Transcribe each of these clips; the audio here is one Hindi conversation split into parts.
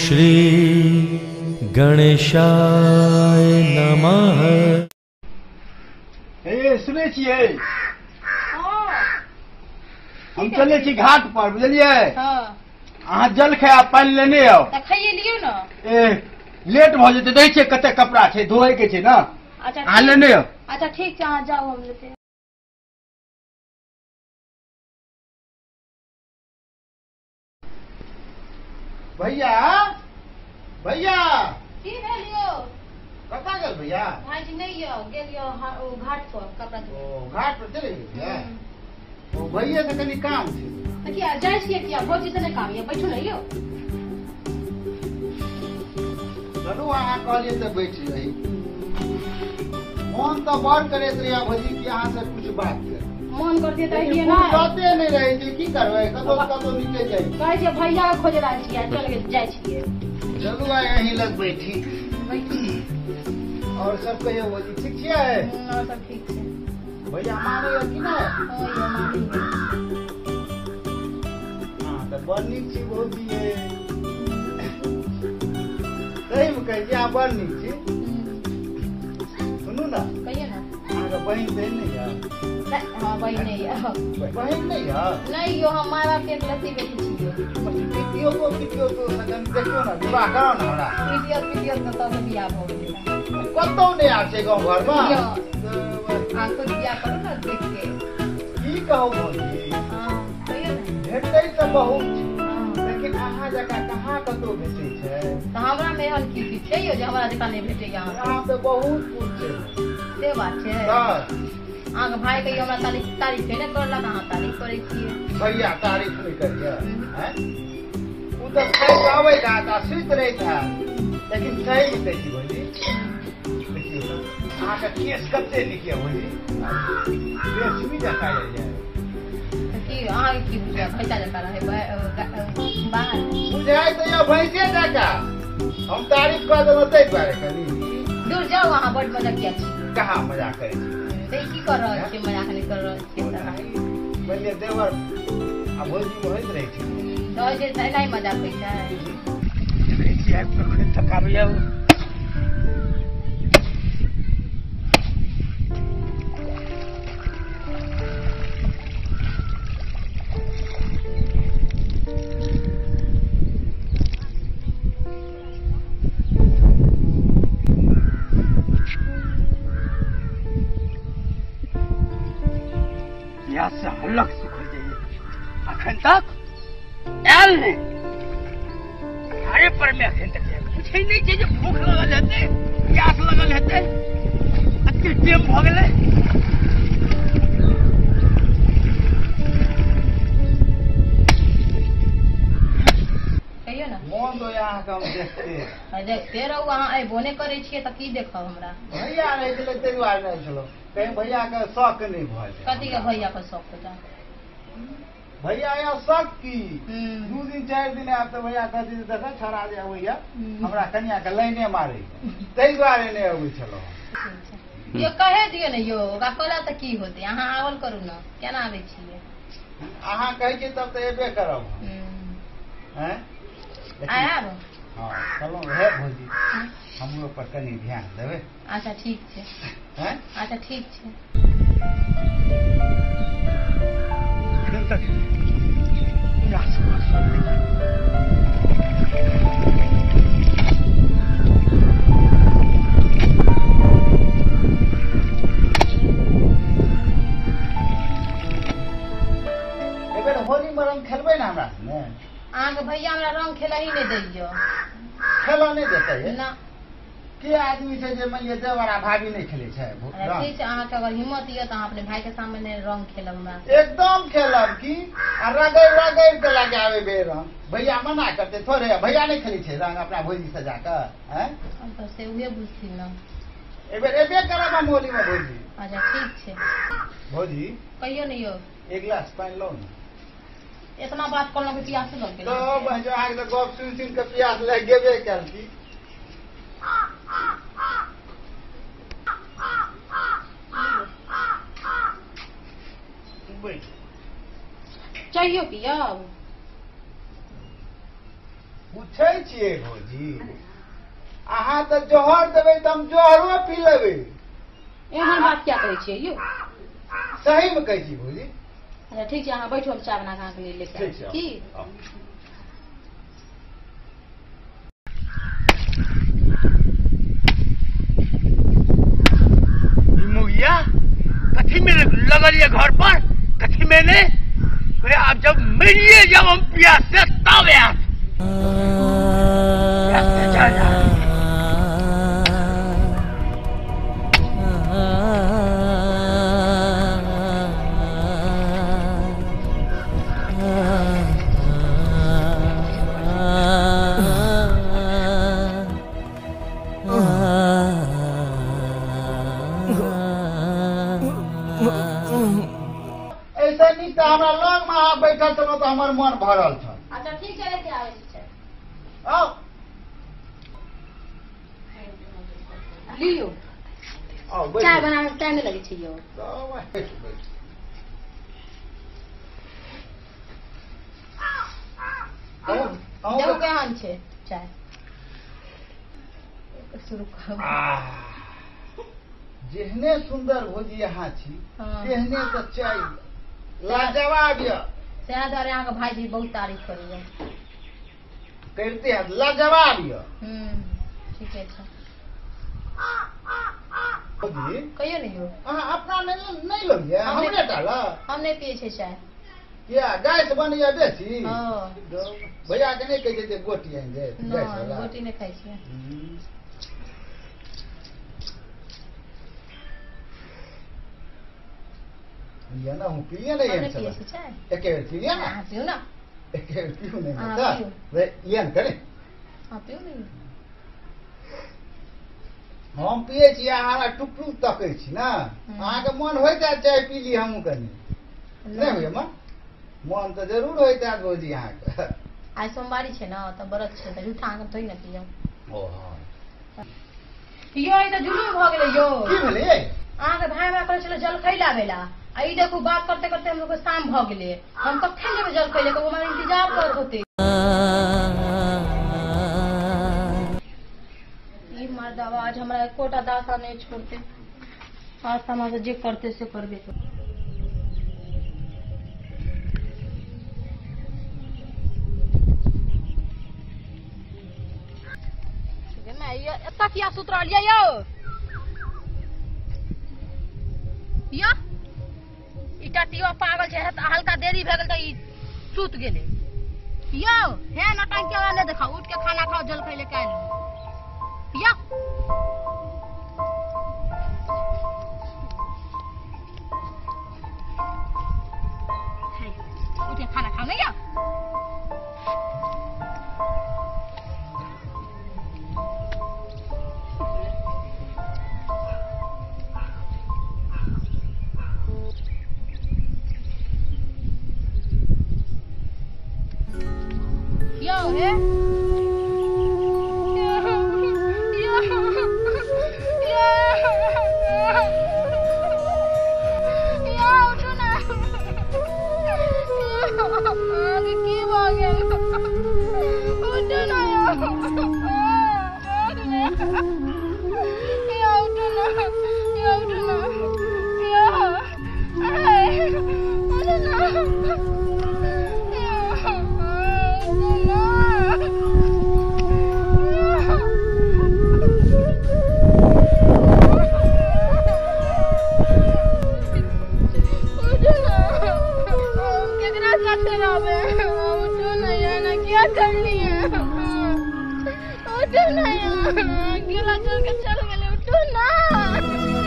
श्री गणेशाय नमः। सुने छिए हम चले छी घाट पर बुझलिए। अहाँ जल खाया पानी लेने आओ खाइए लियो ना। लेट भ जेते दै छै कते कपड़ा छै धोए के छै ना। अच्छा अहाँ लेने आओ। अच्छा ठीक छै अहाँ जाओ हम लेते। भैया भैया की भेलियो कता गेल भैया? भाईजी नहीं यो गेलियो घाट पर कपड़ा धोए। ओ घाट पर चले गेलिए। ओ भैया से कनी काम छै। किया जाय छिए किया भौजी से नहीं काम ये बैठो नहीं यो। चलू अहाँ कहलिए त बैठ रही। मन तो बड़ करैत रहिया भौजी कि अहाँ से कुछ बात कर। मन करते त हिए ना बाते नहीं रहे छै की करबै कतो कतो निकल जाय। कहै छै भैया के खोज रहल छिए चल के जाय छिए। चलू आइ यहीं लग बैठी। और सब कहियो भौजी ठीक छिए? और सब ठीक छै। भैया माने हो कि नहीं? ओ ये मानी है। हां त बड़ नीक छी भौजी ये। सही में कहि दिया बड़ नीक छी। सुनू ना कहिए ना अहाँ के बहन नहीं है? हां बहन नहीं है। बहन नहीं है? नहीं यो हम माय बाप के लती बेटी छिए। पितियो तो लगन देखियो ना विवाह करो ना हमरा। पितियो तो तब बियाह हो गेल। कतो नहीं आ छै गांव घर में। हां तो बियाह करो ना देख के। की कहू भौजी? हां कहिए ना भेटै त बहुत छै लेकिन अहाँ जका कहाँ कतो भेटै छै। त हमरा में हल की छै यो जे हमरा जका नहीं भेटै यहाँ। अहाँ पे बहुत कुछ छै। से बात छै। अहाँ के भाई के हमरा तारीफ है ना करला कहाँ तारीफ करे छिए। भैया तारीफ नहीं करिए हैं। उ तो खाई आवे था सुत रहे था लेकिन सही में कही भौजी देखियो अहाँ का केस कते लिखिए भौजी रेशमी जका ले जाए। की अहाँ की बुझा भैसा जका रहे बाहर बुझाई तो ये भैंसे जका। हम तारीफ कर देबो तै बारे कनी दूर जाओ वहां बड़ मजा किया छी। कहाँ मजाक करे छी? ते की कर रहल छी मजाक नहीं कर रहल छी। पहले देवर आ भौजी में होइत रहे छी। तो जे नहीं मजाक होई छै। देखै छी आब कखन तक आबैया। यहाँ से हल्लक सुखल जाइए अखन तक आयल नहीं। अरे पर में अखन तक पूछे नहीं छै जे भूख लगल हेतै प्यास लगल हेतै अते टाइम भ गेलै। कहियो ना मोन तो यहाँ का हम देखते रहू अहाँ अइबो नहीं करे छिए त की देखब हमरा। भैया रह गेलै तै दुआरे नहीं छलो कहीं भैया के शौक नहीं भ जाए। कथी के भैया के शौक होता भैया यहाँ शौक की 2 दिन 4 दिन आब तो भैया कहती देखा छड़ा दे भैया हमरा कन्या के लाइने मारे तै दुआरे नहीं अबै छलो। यो कहे दियो ने यो ओकरा कहला त की होते अहाँ आवल करू ना केना आबै छिए। अहाँ कहै छी तब तो एबे करब हैं। आयब हां चलो है भौजी हमरो पर कनी ध्यान देबे। अच्छा ठीक छै हैं। अच्छा ठीक छै। होली में रंग खेलबै ना हमरा में। अहाँ के भैया हमरा रंग खेला ही नहीं दैयो। खेला नहीं देते है ना के आदमी छै जे मान लियो देवरा भाभी नहीं खेले छै। ठीक छै अहाँ के अगर हिम्मत ये त अहाँ अपने भाई के सामने रंग खेलब हमरा। एकदम खेलब की आ रगड़ रगड़ के लगावे बे रंग। भैया मना करते थोड़े भैया नहीं खेले छै रंग अपना भौजी से जाकर हैं। हम तो से उहे बुझती ना एबे करब हम होली में भौजी। अच्छा ठीक छै भौजी कहियो नहीं यो एक गिलास पानी लो ना। इतना बात करलो कि प्यास लग गेल। तो बहजो आग तो गप सुन के प्यास लग गेबे कल की। चाहिए पियब पूछे छिए भौजी अहाँ तो जोहर देवे तो हम जोहरो पी लेबे। एहन बात क्या कहै छियै यौ? सही में कहै छी भौजी। अच्छा ठीक छै, अहाँ बैठू, हम चाय बना के अहाँके लिए लेके ठीक छै, आबै छी। मुखिया कथी में लगलिए घर पर? कथी में ने? अरे अब जब मरिए जब हम प्यास से तब यार प्यास से जा जा। ऐसा नहीं तो हमरा लग में आ बैठल छलो तो हमर मन भरल छल। अच्छा ठीक छै, लेके आबै छी। आओ लियो, आओ बैठ। चाय बनावे में टाइम नहीं लगे छै यौ। बैठ बैठ। देखो केहन छै चाय। शुरू करू। जेहने सुंदर भोजी यहाँ छी हाँ। तेहने तो चाय लाजवाब ये। सएह दुआरे अहाँके भाईजी बहुत तारीफ करैया। करते हैं लाजवाब ये ठीके छै। भोजी कहियो नहीं यौ। अहाँ अपना नहीं लोगे हमरे डाला। हम नहीं पिए छै चाय। या गैस बन या बेसी। हाँ। भैया के नहीं कहे थे गोटी आएंगे गैस वाला। रोटी नहीं खाई छियै। ये ना हूँ पिए नहीं हम है नहीं पिए छै चाय। एक बेर पिए ना। हाँ पियो ना। एक बेर पियो नहीं हाँ, था पियो। वे ये न करे हाँ पियो नहीं। हम पिए छी अहाँ टुक टुक तकै छी ना। अहाँ के मन होइत है चाय पी ली हमहू कनी नहीं होइए मन तो जरूर होइत है भौजी अहाँ के। आज सोमवारी छै ना तो व्रत छै तो झूठा अहाँ थोड़ी ना पियो। ओ हां पियो ई तो जुलूम भ गेलै यौ। की भेलै? अहाँ के भाई बा कहै छलै जल खैला बेला आ ई देखू बात करते करते हम लोग के शाम भ गेलै। हम कखन जेबै जल खैले के? हमारा इंतजार करत होते। ई मर्दावा आज हमरा एकोटा दासा नहीं छोड़ते। आज समाज जे करते से करबे कर। एत्ता किया सुतरल यौ? यो ई टटियो पागल छै, हल्का देरी भ गेल त ई सुत गेले। यो हे नटंकी वाला ने देखा, उठ के खाना खाओ, जल खैले काल यो। उठ के खाना खाओ ना यो। Yo, eh? क्या कर लिए? उठो ना यार, अकेला छोड़ के चल गए। उठो ना।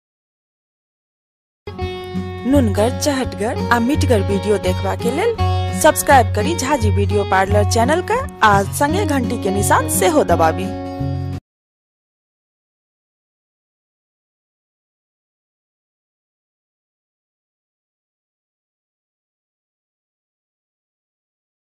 नुनगर, चहटगर आ मीठगर वीडियो देखबा के लेल सब्सक्राइब करी झाजी वीडियो पार्लर चैनल का आज संगे घंटी के निशान से हो दबावी।